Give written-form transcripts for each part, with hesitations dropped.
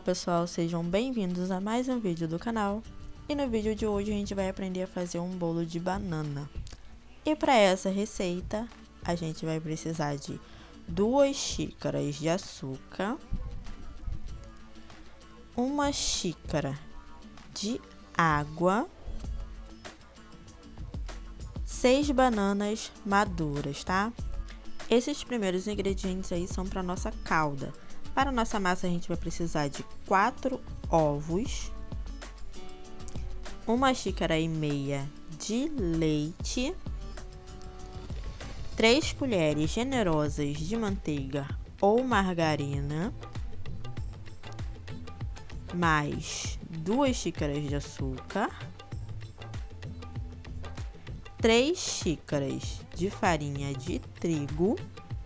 Olá pessoal, sejam bem-vindos a mais um vídeo do canal. E no vídeo de hoje a gente vai aprender a fazer um bolo de banana. E para essa receita, a gente vai precisar de 2 xícaras de açúcar, 1 xícara de água, 6 bananas maduras, tá? Esses primeiros ingredientes aí são para nossa calda. Para a nossa massa, a gente vai precisar de 4 ovos, 1,5 xícara de leite, 3 colheres generosas de manteiga ou margarina, mais 2 xícaras de açúcar, 3 xícaras de farinha de trigo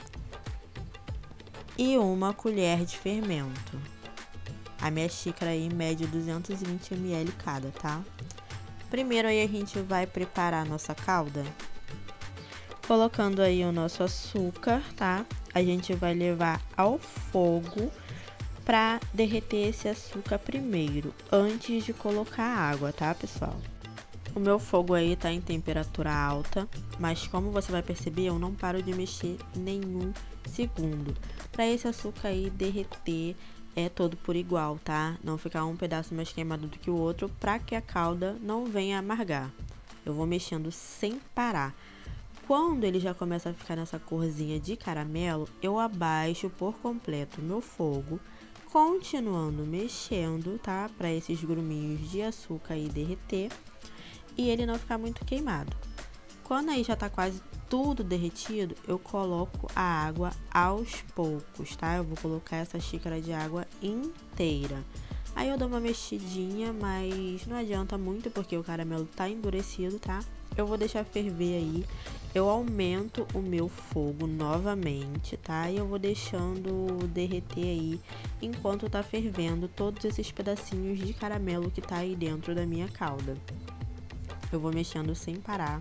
e 1 colher de fermento. A minha xícara aí mede 220 ml cada, tá? Primeiro aí a gente vai preparar a nossa calda, colocando aí o nosso açúcar, tá? A gente vai levar ao fogo para derreter esse açúcar primeiro, antes de colocar a água, tá, pessoal? O meu fogo aí tá em temperatura alta, mas como você vai perceber, eu não paro de mexer nenhum segundo, para esse açúcar aí derreter todo por igual, tá? Não ficar um pedaço mais queimado do que o outro, para que a calda não venha amargar. Eu vou mexendo sem parar. Quando ele já começa a ficar nessa corzinha de caramelo, eu abaixo por completo o meu fogo, continuando mexendo, tá? Para esses gruminhos de açúcar aí derreter e ele não ficar muito queimado. Quando aí já tá quase tudo derretido, eu coloco a água aos poucos, tá? Eu vou colocar essa xícara de água inteira. Aí eu dou uma mexidinha, mas não adianta muito porque o caramelo tá endurecido, tá? Eu vou deixar ferver aí. Eu aumento o meu fogo novamente, tá? E eu vou deixando derreter aí enquanto tá fervendo todos esses pedacinhos de caramelo que tá aí dentro da minha calda. Eu vou mexendo sem parar.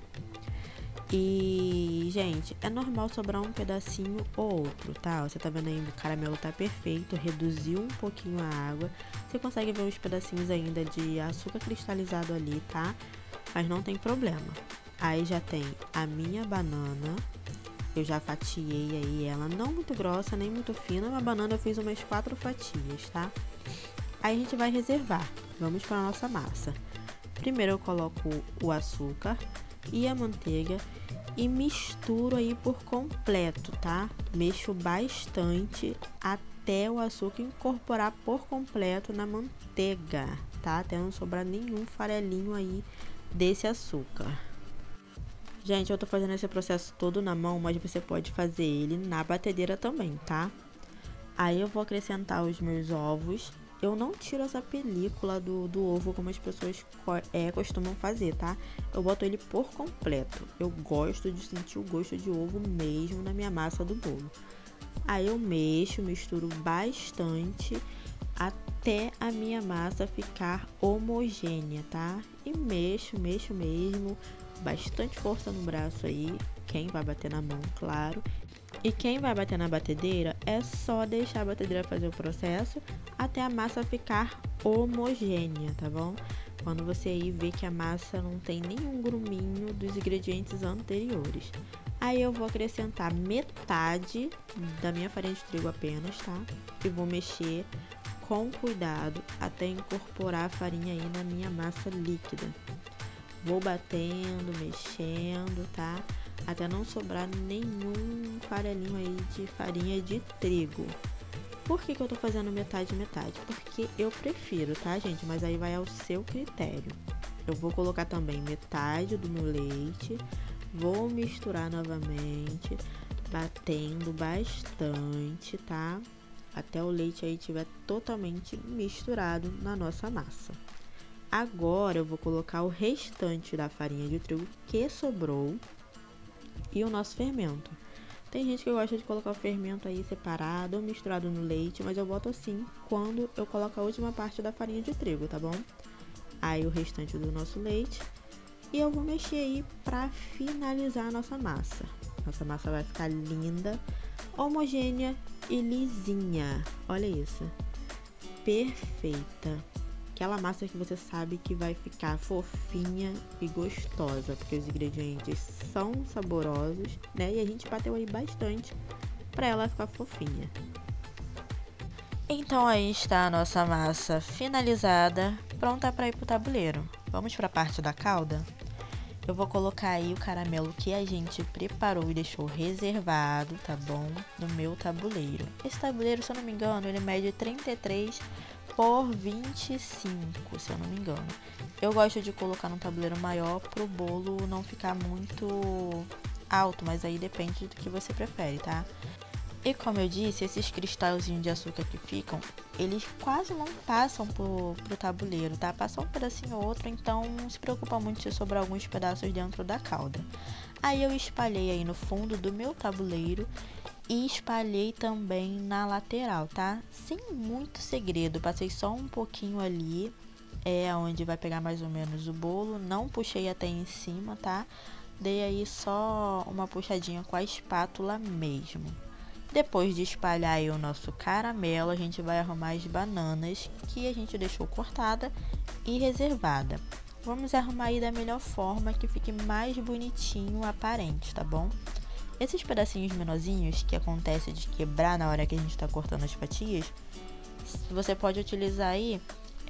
E, gente, é normal sobrar um pedacinho ou outro, tá? Você tá vendo aí, o caramelo tá perfeito, reduziu um pouquinho a água. Você consegue ver uns pedacinhos ainda de açúcar cristalizado ali, tá? Mas não tem problema. Aí já tem a minha banana. Eu já fatiei aí ela, não muito grossa, nem muito fina. A banana eu fiz umas 4 fatias, tá? Aí a gente vai reservar. Vamos para a nossa massa. Primeiro eu coloco o açúcar e a manteiga e misturo aí por completo, tá? Mexo bastante até o açúcar incorporar por completo na manteiga, tá? Até não sobrar nenhum farelinho aí desse açúcar. Gente, eu tô fazendo esse processo todo na mão, mas você pode fazer ele na batedeira também, tá? Aí eu vou acrescentar os meus ovos. Eu não tiro essa película do ovo como as pessoas costumam fazer, tá? Eu boto ele por completo. Eu gosto de sentir o gosto de ovo mesmo na minha massa do bolo. Aí eu misturo bastante até a minha massa ficar homogênea, tá? E mexo mesmo. Bastante força no braço aí. Quem vai bater na mão, claro. E quem vai bater na batedeira é só deixar a batedeira fazer o processo até a massa ficar homogênea, tá bom? Quando você aí vê que a massa não tem nenhum gruminho dos ingredientes anteriores. Aí eu vou acrescentar metade da minha farinha de trigo apenas, tá? E vou mexer com cuidado até incorporar a farinha aí na minha massa líquida. Vou batendo, mexendo, tá? Até não sobrar nenhum farelinho aí de farinha de trigo. Por que eu tô fazendo metade? Porque eu prefiro, tá, gente? Mas aí vai ao seu critério. Eu vou colocar também metade do meu leite. Vou misturar novamente, batendo bastante, tá? Até o leite aí estiver totalmente misturado na nossa massa. Agora eu vou colocar o restante da farinha de trigo que sobrou e o nosso fermento. Tem gente que gosta de colocar o fermento aí separado ou misturado no leite, mas eu boto assim quando eu coloco a última parte da farinha de trigo, tá bom? Aí o restante do nosso leite e eu vou mexer aí para finalizar a nossa massa. Nossa massa vai ficar linda, homogênea e lisinha. Olha isso. perfeita. Aquela massa que você sabe que vai ficar fofinha e gostosa, porque os ingredientes são saborosos, né? E a gente bateu aí bastante para ela ficar fofinha. Então aí está a nossa massa finalizada, pronta para ir pro tabuleiro. Vamos para a parte da calda? Eu vou colocar aí o caramelo que a gente preparou e deixou reservado, tá bom? No meu tabuleiro. Esse tabuleiro, se eu não me engano, ele mede 33 por 25, se eu não me engano. Eu gosto de colocar num tabuleiro maior pro bolo não ficar muito alto, mas aí depende do que você prefere, tá? E como eu disse, esses cristalzinhos de açúcar que ficam, eles quase não passam pro tabuleiro, tá? Passam um pedacinho ou outro, então não se preocupa muito se sobrar alguns pedaços dentro da calda. Aí eu espalhei aí no fundo do meu tabuleiro e espalhei também na lateral, tá? Sem muito segredo, passei só um pouquinho ali, onde vai pegar mais ou menos o bolo, não puxei até em cima, tá? Dei aí só uma puxadinha com a espátula mesmo. Depois de espalhar aí o nosso caramelo, a gente vai arrumar as bananas que a gente deixou cortada e reservada. Vamos arrumar aí da melhor forma que fique mais bonitinho, aparente, tá bom? Esses pedacinhos menorzinhos que acontece de quebrar na hora que a gente está cortando as fatias, você pode utilizar aí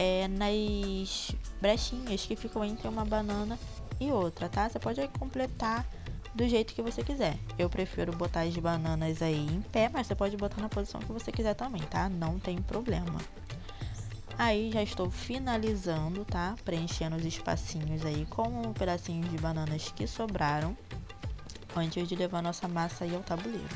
nas brechinhas que ficam entre uma banana e outra, tá? Você pode aí completar do jeito que você quiser. Eu prefiro botar as bananas aí em pé, mas você pode botar na posição que você quiser também, tá? Não tem problema. Aí já estou finalizando, tá? Preenchendo os espacinhos aí com pedacinhos de bananas que sobraram, antes de levar nossa massa aí ao tabuleiro.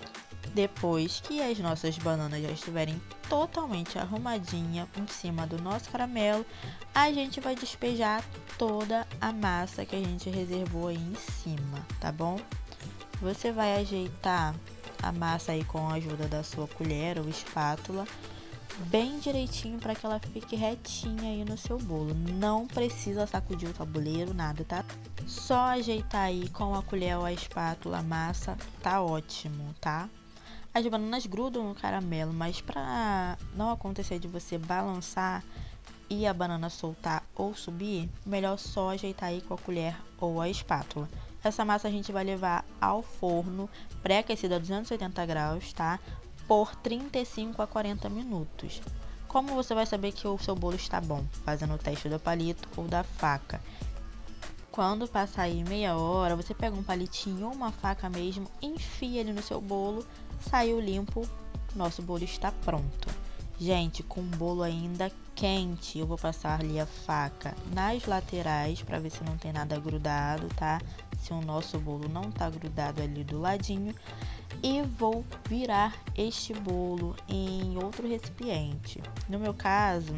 Depois que as nossas bananas já estiverem totalmente arrumadinha em cima do nosso caramelo, a gente vai despejar toda a massa que a gente reservou aí em cima, tá bom? Você vai ajeitar a massa aí com a ajuda da sua colher ou espátula bem direitinho para que ela fique retinha aí no seu bolo. Não precisa sacudir o tabuleiro, nada, tá? Só ajeitar aí com a colher ou a espátula a massa, tá ótimo, tá? As bananas grudam no caramelo, mas para não acontecer de você balançar e a banana soltar ou subir, melhor só ajeitar aí com a colher ou a espátula. Essa massa a gente vai levar ao forno pré-aquecido a 280 graus, tá? Por 35 a 40 minutos. Como você vai saber que o seu bolo está bom? Fazendo o teste do palito ou da faca. Quando passar aí meia hora, você pega um palitinho ou uma faca mesmo, enfia ele no seu bolo, saiu limpo, nosso bolo está pronto. Gente, com o bolo ainda quente, eu vou passar ali a faca nas laterais para ver se não tem nada grudado, tá? Se o nosso bolo não tá grudado ali do ladinho. E vou virar este bolo em outro recipiente. No meu caso,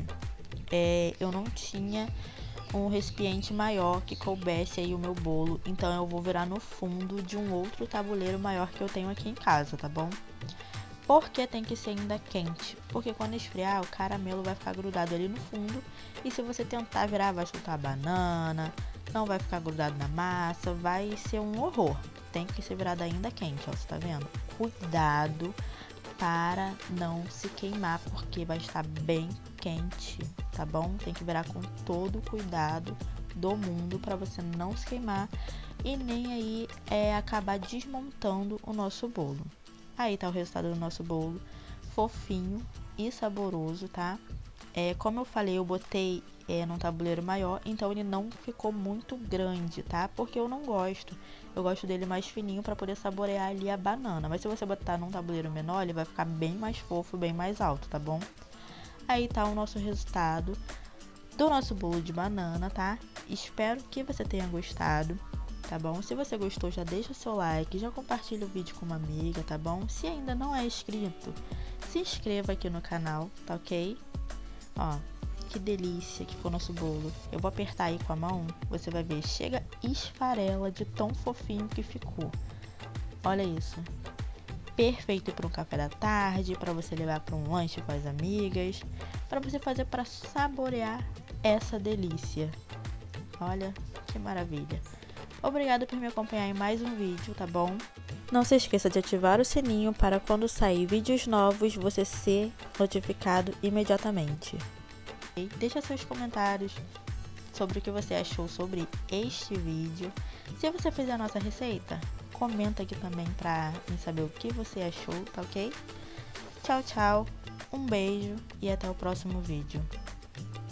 eu não tinha um recipiente maior que coubesse aí o meu bolo, então eu vou virar no fundo de um outro tabuleiro maior que eu tenho aqui em casa, tá bom? Por que tem que ser ainda quente? Porque quando esfriar, o caramelo vai ficar grudado ali no fundo e se você tentar virar, vai soltar a banana, não vai ficar grudado na massa, vai ser um horror. Tem que ser virado ainda quente, ó, você tá vendo? Cuidado para não se queimar, porque vai estar bem quente, tá bom? Tem que virar com todo o cuidado do mundo para você não se queimar e nem aí acabar desmontando o nosso bolo. Aí tá o resultado do nosso bolo, fofinho e saboroso, tá? Como eu falei, eu botei num tabuleiro maior, então ele não ficou muito grande, tá? Porque eu não gosto. Eu gosto dele mais fininho para poder saborear ali a banana. Mas se você botar num tabuleiro menor, ele vai ficar bem mais fofo, bem mais alto, tá bom? Aí tá o nosso resultado do nosso bolo de banana, tá? Espero que você tenha gostado, tá bom? Se você gostou, já deixa o seu like, já compartilha o vídeo com uma amiga, tá bom? Se ainda não é inscrito, se inscreva aqui no canal, tá ok? Ó, que delícia que ficou nosso bolo. Eu vou apertar aí com a mão, você vai ver, chega esfarela de tão fofinho que ficou. Olha isso. Perfeito para um café da tarde, para você levar para um lanche com as amigas, para você fazer para saborear essa delícia. Olha que maravilha. Obrigada por me acompanhar em mais um vídeo, tá bom? Não se esqueça de ativar o sininho para quando sair vídeos novos você ser notificado imediatamente. Deixa seus comentários sobre o que você achou sobre este vídeo. Se você fez a nossa receita, comenta aqui também para mim saber o que você achou, tá ok? Tchau, tchau, um beijo e até o próximo vídeo.